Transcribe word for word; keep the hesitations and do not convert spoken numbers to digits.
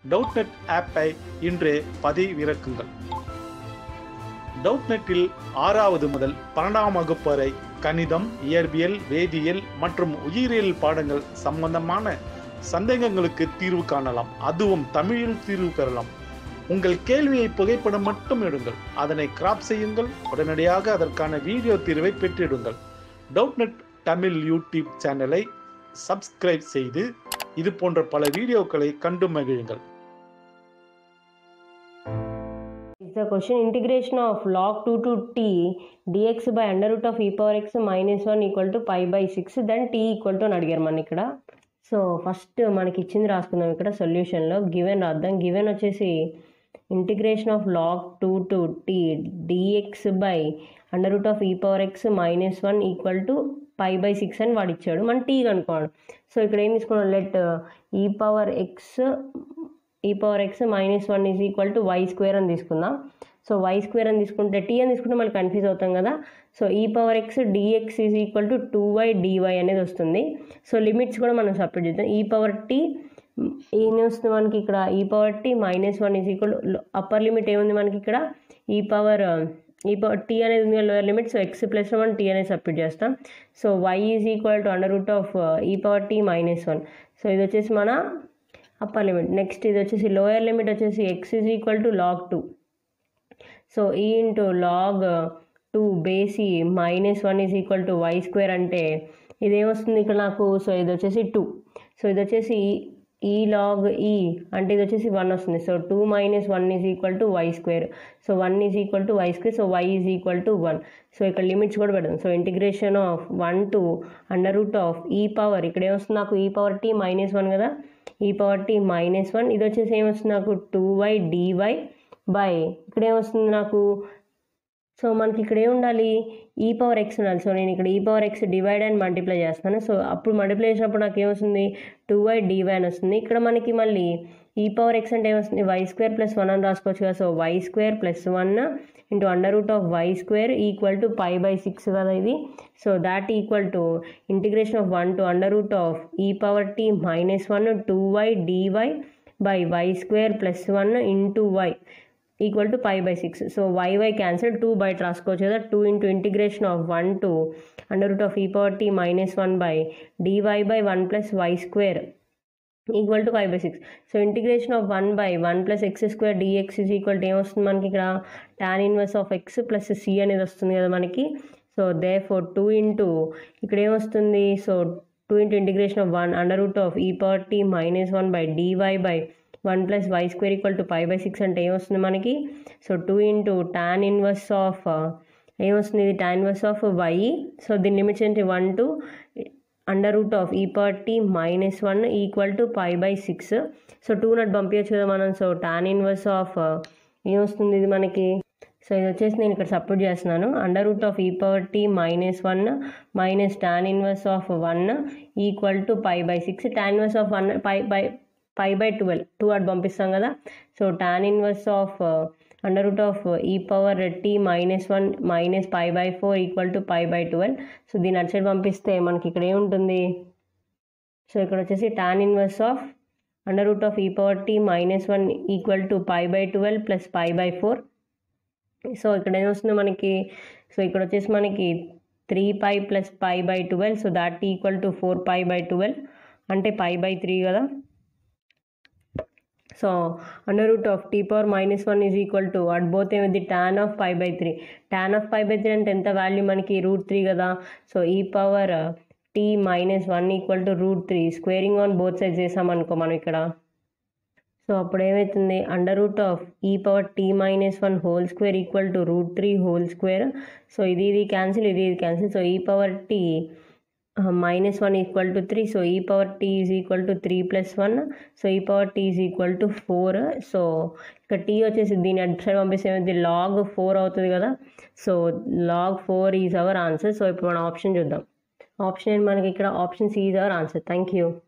டவுட்நெட் ஆப்பை இன்றே பதிவிறக்குங்கள். டவுட்நெட்டில் ஆறாவது முதல் பன்னெண்டாம் வகுப்பு வரை கணிதம், இயற்பியல், வேதியியல் மற்றும் உயிரியல் பாடங்கள் சம்பந்தமான சந்தேகங்களுக்கு தீர்வு காணலாம். அதுவும் தமிழில் தீர்வு பெறலாம். உங்கள் கேள்வியை புகைப்படம் மட்டும் எடுங்கள், அதனை கிராப் செய்யுங்கள், உடனடியாக அதற்கான வீடியோ தீர்வை பெற்றிடுங்கள். டவுட்நெட் தமிழ் யூடியூப் சேனலை சப்ஸ்கிரைப் செய்து இது போன்ற பல வீடியோக்களை கண்டு மகிழுங்கள். The question integration of log two to t dx by under root of e power x minus one equal to pi by six then t equal to అని అడిగారు మన ఇక్కడ. సో ఫస్ట్ మనకి ఇచ్చింది రాసుకుందాం. ఇక్కడ సొల్యూషన్లో గివెన్ రాద్దాం. గివెన్ వచ్చేసి integration of log two to t dx by under root of e power x minus one equal to pi by six అని వాడు ఇచ్చాడు. మనం టీ కనుక్కోవాలి. సో ఇక్కడ ఏం తీసుకున్నాం, let e power x e power x minus one is equal to y square అని తీసుకుందాం. సో వై స్క్వేర్ అని తీసుకుంటే టీ అని తీసుకుంటే మళ్ళీ కన్ఫ్యూజ్ అవుతాం కదా. So e power x dx is equal to two y dy అనేది వస్తుంది. సో లిమిట్స్ కూడా మనం సపరేట్ చేద్దాం. ఈ పవర్ టీ ఏం వస్తుంది మనకి ఇక్కడ, e power t minus one is equal upper limit ఏముంది మనకి ఇక్కడ, ఈ పవర్ ఈ పవర్ టీ అనేది ఉంది lower limit. So x plus one t అనేది సపరేట్ చేస్తాం. So y is equal to under root of e power t minus one. So ఇది వచ్చేసి మన అప్పర్ లిమిట్. నెక్స్ట్ ఇది వచ్చేసి లోయర్ లిమిట్ వచ్చేసి x is equal to log two. So e into log two base e minus one is equal to y square అంటే ఇదేమొస్తుంది ఇక్కడ నాకు. సో ఇది వచ్చేసి టూ. సో ఇది వచ్చేసి ఈ లాగ్ ఈ అంటే ఇది వచ్చేసి వన్ వస్తుంది. So two minus one is equal to y square. So one is equal to y square. So y is equal to one. So ఇక్కడ లిమిట్స్ కూడా పెడదాం. So integration of one to under root of e power ఇక్కడ ఏమొస్తుంది నాకు, ఈ power t minus one కదా, ఈ power t minus one. ఇది వచ్చేసి ఏమొస్తుంది నాకు టూ వై డివై బై ఇక్కడ ఏమొస్తుంది నాకు. సో మనకి ఇక్కడ ఏమి ఉండాలి, ఈ పవర్ ఎక్స్ ఉండాలి. సో నేను ఇక్కడ e power x divide and multiply చేస్తాను. సో అప్పుడు మల్టిప్లై చేసినప్పుడు నాకు ఏమొస్తుంది, టూ వై డివై అని వస్తుంది. ఇక్కడ మనకి మళ్ళీ ఈ పవర్ ఎక్స్ అంటే ఏమొస్తుంది, వై స్క్వేర్ ప్లస్ వన్ అని రాసుకోవచ్చు కదా. So y square plus one into under root of y square equal to pi by six కదా ఇది. So that equal to integration of one to under root of e power t minus one two y dy by y square plus one into y equal to pi by six. So y y cancel, two బయట రాసుకోవచ్చు కదా. Two into integration of one to under root of e power t minus one by dy by one plus y square equal to five by six. So integration of one by one plus x square dx is equal to ఏమొస్తుంది మనకి ఇక్కడ, tan inverse of x plus c అనేది వస్తుంది కదా మనకి. So they four two into ఇక్కడ ఏమొస్తుంది, so two into integration of one under root of e power t minus one by dy by one plus y square equal to five by six అంటే ఏమొస్తుంది మనకి. So two into tan inverse of ఏమొస్తుంది, ఇది tan inverse of y. So దీని limits ఏంటి, one to under root of e power t minus one equal to five by six. So two not పంపించచ్చు కదా మనం. సో టాన్ ఇన్వర్స్ ఆఫ్ ఏమొస్తుంది ఇది మనకి. సో ఇది వచ్చేసి నేను ఇక్కడ సపోర్ట్ చేస్తున్నాను. Under root of e power t minus one minus tan inverse of one equal to five by six. Tan inverse of one five by five by twelve two అటు పంపిస్తాం కదా. So tan inverse of under root of e power t minus one minus five by four equal to five by twelve. So దీని అటు side పంపిస్తే మనకి ఇక్కడ ఏముంటుంది, so ఇక్కడ వచ్చేసి tan inverse of under root of e power t minus one equal to five by twelve plus five by four. So ఇక్కడ ఏమొస్తుంది మనకి, సో ఇక్కడ వచ్చేసి మనకి three pi plus five by twelve. So that equal to four pi by twelve అంటే five by three కదా. So under root of t power minus one is equal to at both ఏమిది tan of five by three. Tan of five by three అంటే ఎంత value మనకి, root three కదా. So e power t minus one equal to root three. Squaring on both sides చేసామనుకో మనం ఇక్కడ. So అప్పుడు ఏమవుతుంది, under root of e power t minus one whole square equal to root three whole square. So ఇది ఇది cancel, ఇది ఇది cancel. So e power t minus one equal to three. So e power t is equal to three plus one. So e power t is equal to four. So ఇక్కడ t వచ్చేసి దీని అటు side పంపిస్తే ఏమైంది, log four అవుతుంది కదా. So log four is our answer. So ఇప్పుడు మనం ఆప్షన్ చూద్దాం. ఆప్షన్ మనకి ఇక్కడ option C is our answer. Thank you.